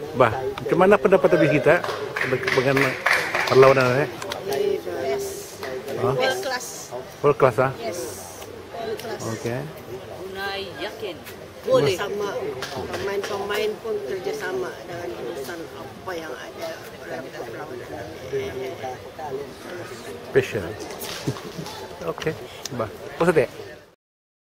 Bah, macam mana pendapat habis kita dengan perlawanan ini? World class. World class, ah? Yes. World class. Okay. Unai yakin Boleh sama pemain-pemain pun kerjasama dengan urusan apa yang ada dalam perlawanan. Special. Okay. Bah, positif.